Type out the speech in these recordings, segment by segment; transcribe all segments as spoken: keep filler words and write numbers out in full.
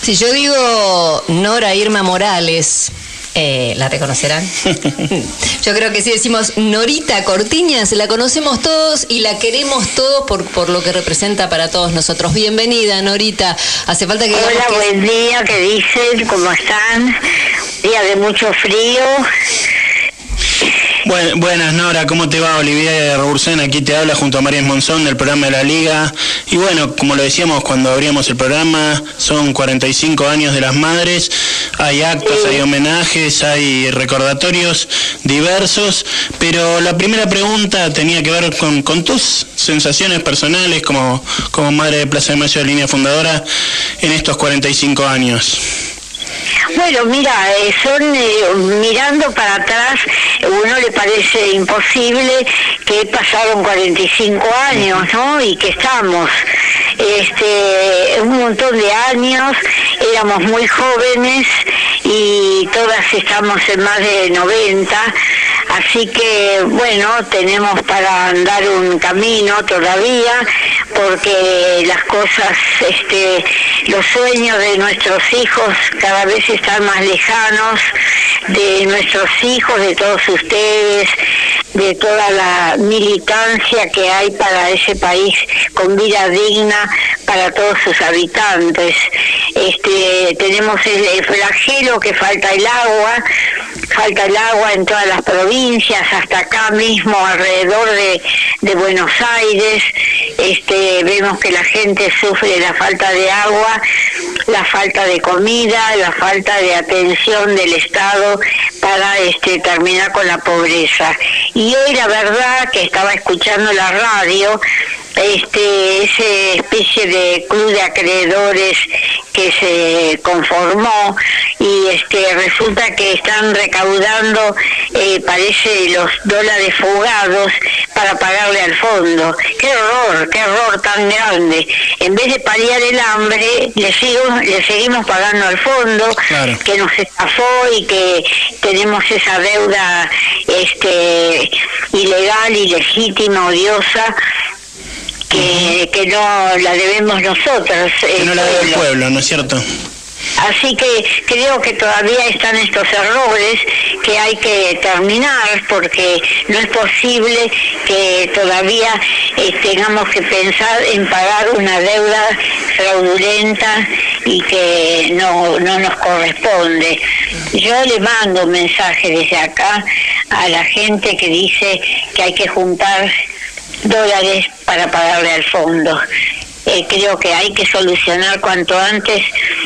Si yo digo Nora Irma Morales, eh, ¿la reconocerán? Yo creo que si decimos Norita Cortiñas, la conocemos todos y la queremos todos por, por lo que representa para todos nosotros. Bienvenida, Norita. Hace falta que... Hola, que... buen día, ¿qué dicen? ¿Cómo están? Día de mucho frío. Buen, buenas, Nora, ¿cómo te va? Olivia Robursen aquí te habla junto a María Monzón del programa de la Liga. Y bueno, como lo decíamos cuando abríamos el programa, son cuarenta y cinco años de las madres, hay actos, sí. Hay homenajes, hay recordatorios diversos, pero la primera pregunta tenía que ver con, con tus sensaciones personales como, como madre de Plaza de Mayo de Línea Fundadora en estos cuarenta y cinco años. Bueno, mira, eh, son eh, mirando para atrás, uno le parece imposible que pasaron cuarenta y cinco años, ¿no? Y que estamos, este, un montón de años, éramos muy jóvenes y todas estamos en más de noventa, así que, bueno, tenemos para andar un camino todavía, porque las cosas, este, los sueños de nuestros hijos cada vez están más lejanos, de nuestros hijos, de todos ustedes, de toda la militancia que hay para ese país con vida digna para todos sus habitantes. Este, tenemos el, el flagelo que falta el agua, falta el agua en todas las provincias, hasta acá mismo alrededor de, de Buenos Aires. Este, vemos que la gente sufre la falta de agua, la falta de comida, la falta de atención del Estado para este, terminar con la pobreza. Y hoy la verdad que estaba escuchando la radio, este ese especie de club de acreedores que se conformó y este resulta que están recaudando eh, parece los dólares fugados para pagarle al fondo. Qué horror, qué horror tan grande. En vez de paliar el hambre, le sigo, le seguimos pagando al fondo, claro, que nos estafó y que tenemos esa deuda este ilegal, ilegítima, odiosa, que, que no la debemos nosotros. Que no la debe el pueblo, ¿no es cierto? Así que creo que todavía están estos errores que hay que terminar, porque no es posible que todavía eh, tengamos que pensar en pagar una deuda fraudulenta y que no, no nos corresponde. Yo le mando un mensaje desde acá a la gente que dice que hay que juntar dólares para pagarle al fondo. Eh, creo que hay que solucionar cuanto antes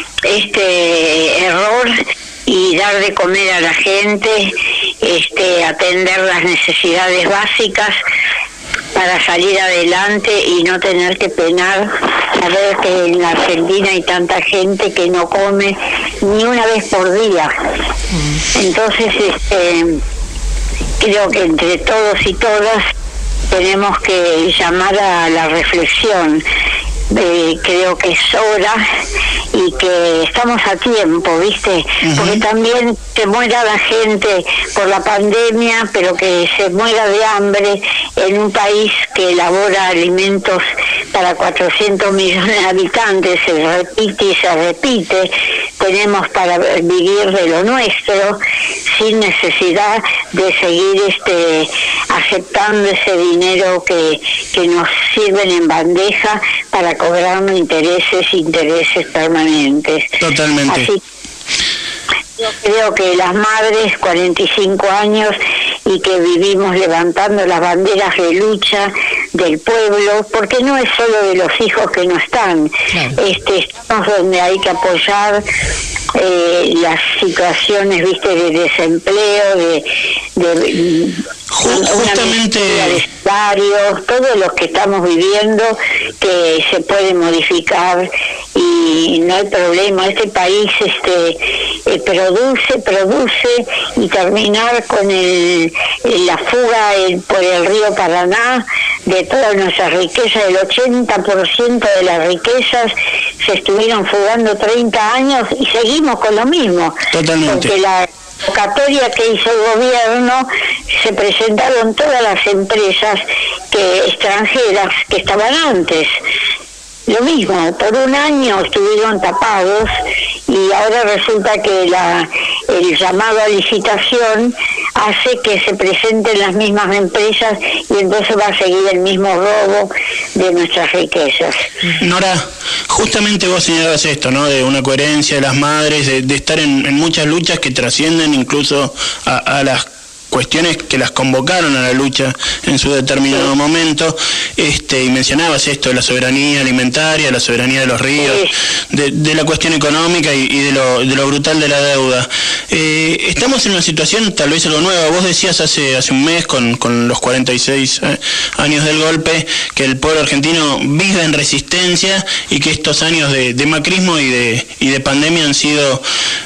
este error y dar de comer a la gente, este atender las necesidades básicas para salir adelante y no tener que penar a ver que en la Argentina hay tanta gente que no come ni una vez por día. Entonces, este, creo que entre todos y todas tenemos que llamar a la reflexión. Eh, creo que es hora y que estamos a tiempo, ¿viste? Uh-huh. Porque también se muera la gente por la pandemia, pero que se muera de hambre en un país que elabora alimentos para cuatrocientos millones de habitantes, se repite y se repite. Tenemos para vivir de lo nuestro sin necesidad de seguir este aceptando ese dinero que, que nos sirven en bandeja para cobrarnos intereses, intereses permanentes. Totalmente. Así, yo creo que las madres, cuarenta y cinco años, y que vivimos levantando las banderas de lucha del pueblo, porque no es solo de los hijos que no están, claro. este, estamos donde hay que apoyar eh, las situaciones, viste, de desempleo, de, de justamente de salarios, todos los que estamos viviendo, que se puede modificar y no hay problema. Este país este eh, produce, produce y terminar con el, la fuga el, por el río Paraná de todas nuestras riquezas, el ochenta por ciento de las riquezas se estuvieron fugando treinta años y seguimos con lo mismo. Totalmente. Porque la convocatoria que hizo el gobierno se presentaron todas las empresas que extranjeras que estaban antes. Lo mismo, por un año estuvieron tapados y ahora resulta que la, el llamado a licitación hace que se presenten las mismas empresas y entonces va a seguir el mismo robo de nuestras riquezas. Nora, justamente vos señalabas esto, ¿no? De una coherencia de las madres, de, de estar en, en muchas luchas que trascienden incluso a, a las cuestiones que las convocaron a la lucha en su determinado momento, este, y mencionabas esto de la soberanía alimentaria, la soberanía de los ríos, de, de la cuestión económica y, y de, lo, de lo brutal de la deuda. Eh, estamos en una situación tal vez algo nueva. Vos decías hace, hace un mes, con, con los cuarenta y seis años del golpe, que el pueblo argentino vive en resistencia y que estos años de, de macrismo y de, y de pandemia han sido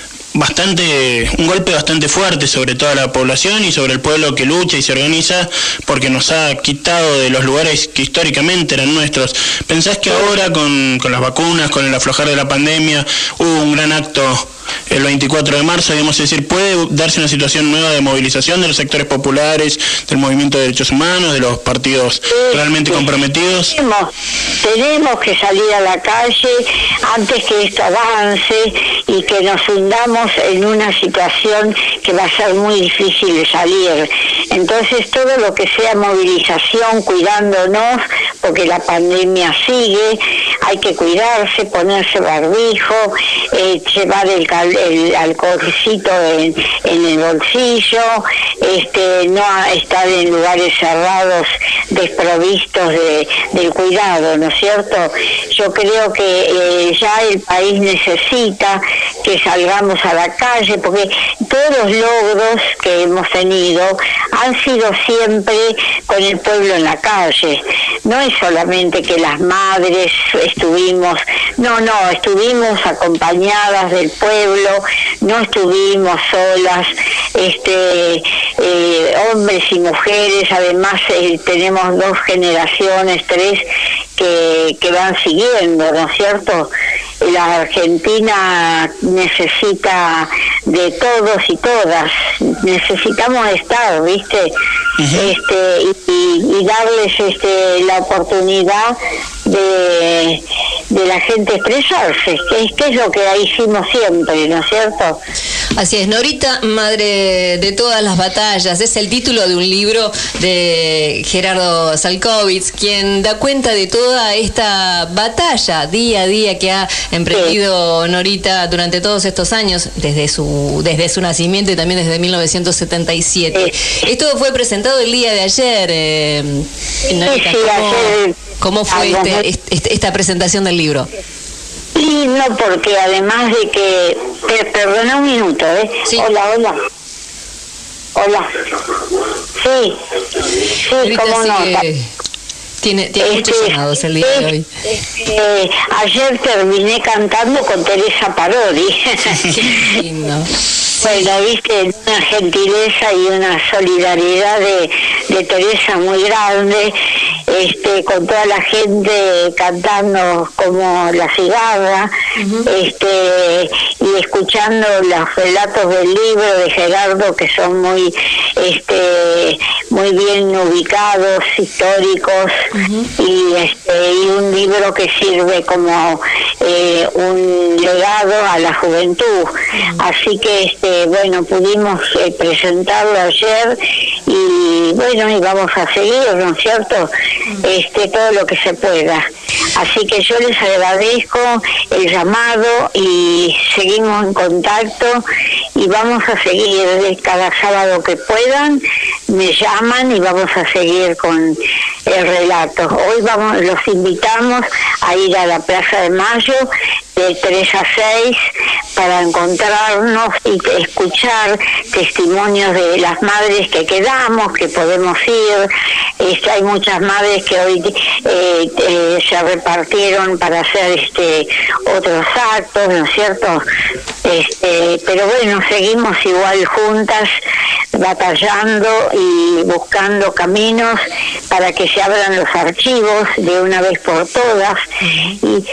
bastante, un golpe bastante fuerte sobre toda la población y sobre el pueblo que lucha y se organiza, porque nos ha quitado de los lugares que históricamente eran nuestros. ¿Pensás que ahora con, con las vacunas, con el aflojar de la pandemia, hubo un gran acto el veinticuatro de marzo, digamos, es decir, puede darse una situación nueva de movilización de los sectores populares, del movimiento de derechos humanos, de los partidos sí, realmente sí. comprometidos? Tenemos, tenemos que salir a la calle antes que esto avance y que nos hundamos en una situación que va a ser muy difícil de salir. Entonces, todo lo que sea movilización, cuidándonos, porque la pandemia sigue, hay que cuidarse, ponerse barbijo, eh, llevar el el alcoholcito en, en el bolsillo, este, no estar en lugares cerrados desprovistos de, del cuidado, ¿no es cierto? Yo creo que eh, ya el país necesita que salgamos a la calle, porque todos los logros que hemos tenido han sido siempre con el pueblo en la calle. No es solamente que las madres estuvimos, no, no, estuvimos acompañadas del pueblo, no estuvimos solas, este, eh, hombres y mujeres, además eh, tenemos dos generaciones, tres, que, que van siguiendo, ¿no es cierto? La Argentina necesita de todos y todas, necesitamos estar, ¿viste? Uh-huh. Este, y, y darles este, la oportunidad de, de la gente expresarse, que es, que es lo que hicimos siempre, ¿no es cierto? Así es, Norita, madre de todas las batallas, es el título de un libro de Gerardo Salkovich, quien da cuenta de toda esta batalla día a día que ha emprendido sí. Norita durante todos estos años, desde su desde su nacimiento y también desde mil novecientos setenta y siete. Sí. Esto fue presentado el día de ayer, eh, Norita, sí, sí, ¿cómo, ayer, ¿cómo fue este, este, esta presentación del libro? Lindo, porque además de que... Per, perdona un minuto, ¿eh? Sí. Hola, hola. Hola. Sí, sí, cómo no. Tiene, tiene este, muchos llamados el día de hoy. Este, ayer terminé cantando con Teresa Parodi. Qué lindo. Bueno, viste, una gentileza y una solidaridad de, de Teresa muy grande, este, con toda la gente cantando como La Cigarra, uh-huh. este, y escuchando los relatos del libro de Gerardo, que son muy, este, muy bien ubicados, históricos, uh-huh. y, este, y un libro que sirve como eh, un legado a la juventud. Uh-huh. Así que, este, bueno, pudimos eh, presentarlo ayer y bueno, y vamos a seguir, ¿no es cierto? Este, todo lo que se pueda. Así que yo les agradezco el llamado y seguimos en contacto y vamos a seguir cada sábado que puedan, me llaman y vamos a seguir con el relato. Hoy vamos, los invitamos a ir a la Plaza de Mayo de tres a seis para encontrarnos y escuchar testimonios de las madres que quedamos, que podemos ir. Este, hay muchas madres que hoy eh, eh, se repartieron para hacer este otros actos, ¿no es cierto? Este, pero bueno, seguimos igual juntas, batallando y buscando caminos para que se abran los archivos de una vez por todas y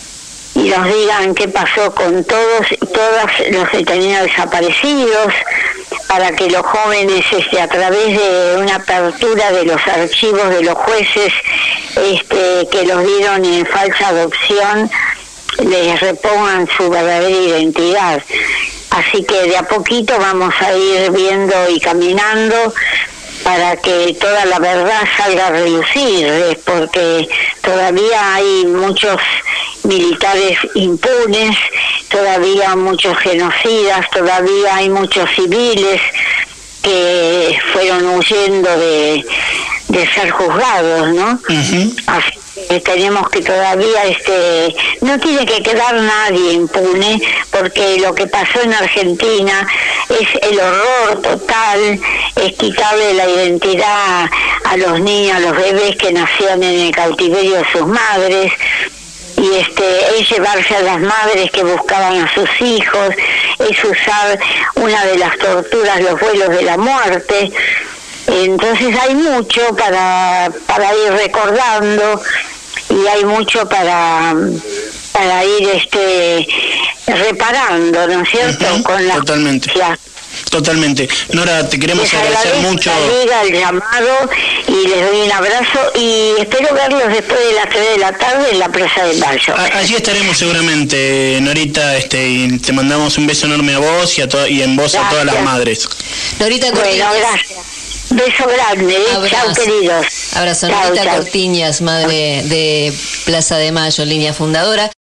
y nos digan qué pasó con todos y todas los detenidos desaparecidos, para que los jóvenes, este, a través de una apertura de los archivos de los jueces este, que los dieron en falsa adopción les repongan su verdadera identidad. Así que de a poquito vamos a ir viendo y caminando para que toda la verdad salga a relucir, ¿eh? Porque todavía hay muchos militares impunes, todavía muchos genocidas, todavía hay muchos civiles que fueron huyendo de, de ser juzgados, ¿no? Uh-huh. Así que tenemos que todavía, este, no tiene que quedar nadie impune, porque lo que pasó en Argentina es el horror total, es quitarle la identidad a los niños, a los bebés que nacían en el cautiverio de sus madres, y este es llevarse a las madres que buscaban a sus hijos, es usar una de las torturas, los vuelos de la muerte. Entonces hay mucho para para ir recordando, y hay mucho para para ir este reparando, ¿no es cierto? Uh-huh. Con la totalmente justicia. Totalmente. Nora, te queremos les agradecer mucho. La liga, el llamado, y les doy un abrazo y espero verlos después de las tres de la tarde en la Plaza de Mayo. A- allí estaremos seguramente, Norita, este, y te mandamos un beso enorme a vos y, a to- y en voz gracias. A todas las madres. Norita Cortiñas. Bueno, gracias. Beso grande, ¿eh? Chao, queridos. Abrazo. Chau, Norita chau. Cortiñas, madre de Plaza de Mayo, línea fundadora.